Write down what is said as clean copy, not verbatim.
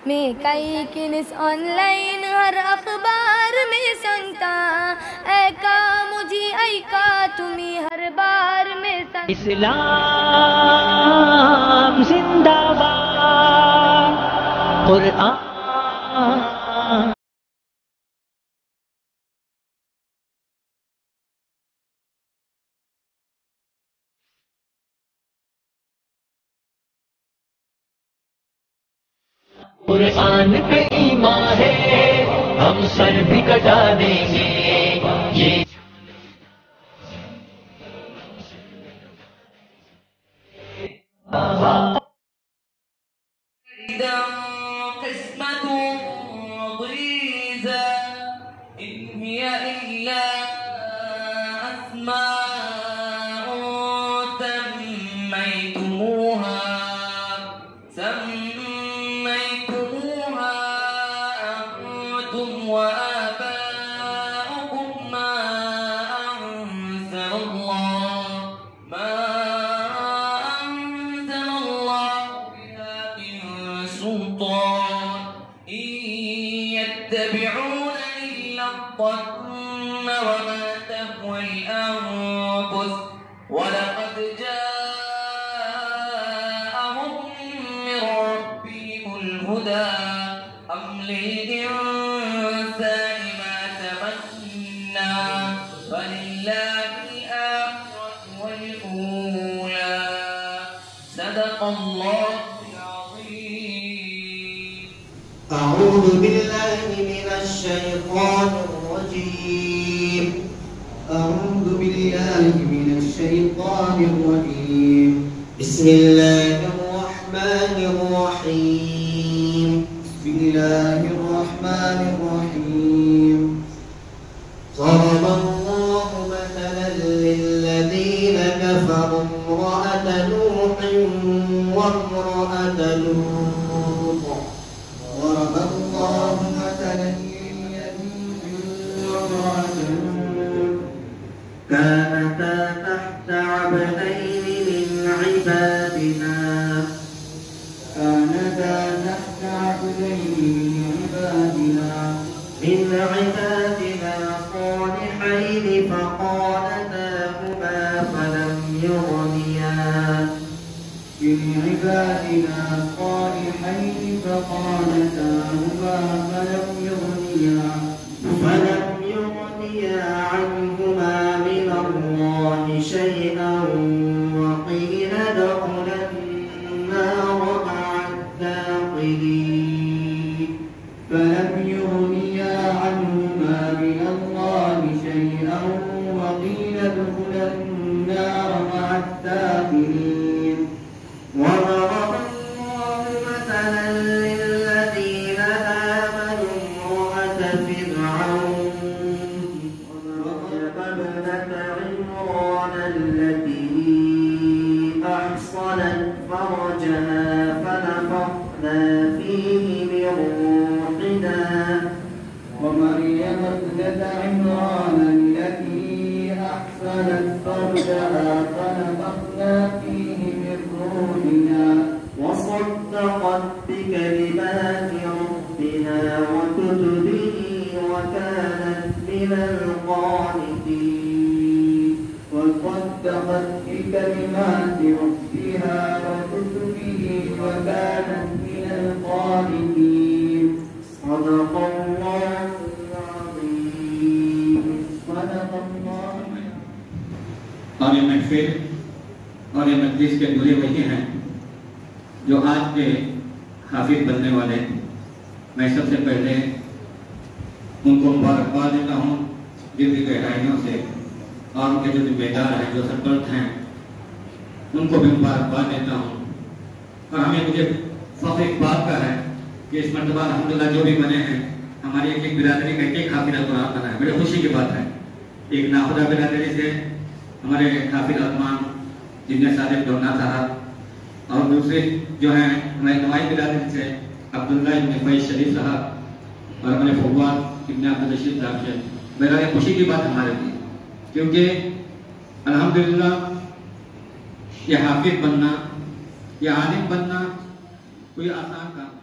मैं काइकिनिस ऑनलाइन हर अखबार में सुनता ऐका मुझे ऐका तुम्हें हर बार में इस्लाम जिंदाबाद कुरआन कुरआन पे ईमान है हम सर भी कटा देंगे ये ولقد جاءهم من ربهم الهدى أم للإنسان ما تمنى فلله الآخرة والأولى صدق الله العظيم. أعوذ بالله من الشيطان الرجيم. أعوذ بالله من الشيطان الرجيم. بسم الله الرحمن الرحيم. بسم الله الرحمن الرحيم. ضرب الله مثلا للذين كفروا امرأة نوح وامرأة لوط. ضرب الله مثلا كانتا تحت عبدين من عبادنا صالحين فخانتاهما فلم يغنيا عنهما من الله شيئا وقيل ادخلا النار مع الداخلين. فلم يغنيا عنهما من الله شيئا وقيل ادخلا النار مع الداخلين. وضرب الله مثلا للذين آمنوا امرأة فرعون وابنة عمران التي أحصنت فرجها فنفخنا فيه من روحنا ومريم ابنة عمران التي أحصنت فرجها فنفخنا فيه من روحنا وصدقت بكلمات ربها وكتبه وكانت من القانتين. وصدقت بكلمات ربها وكتبه وكانت من القانتين. صدق الله العظيم. صدق الله. और ये महफिल और ये मजलिस के दूल्हे वही हैं जो आज के हाफिज बनने वाले हैं। मैं सबसे पहले उनको मुबारकबाद देता हूँ दिल की गहराइयों से और उनके जो जिम्मेदार हैं जो सरपंच हैं उनको भी मुबारकबाद देता हूँ। और हमें मुझे फख्र इस बात का है कि इस मरतबा अल्हम्दुलिल्लाह जो भी बने हैं हमारी एक एक बिरादरी का एक हाफिज कुरान बना है। बड़ी खुशी की बात है। एक नाखुदा बिरादरी से हमारे हाफिज अरमान जिन्हें सादिक डोना साहब और दूसरे जो हैं हमारे नवाई बिरादरी से अब्दुल्ला इब्न फैज शरीफ साहब और हमारे फवाद इब्न अब्दुल रशीद साहब से मेरा ये खुशी की बात हमारे लिए, क्योंकि अल्हम्दुलिल्लाह ये हाफिज बनना, ये आलिम बनना कोई आसान काम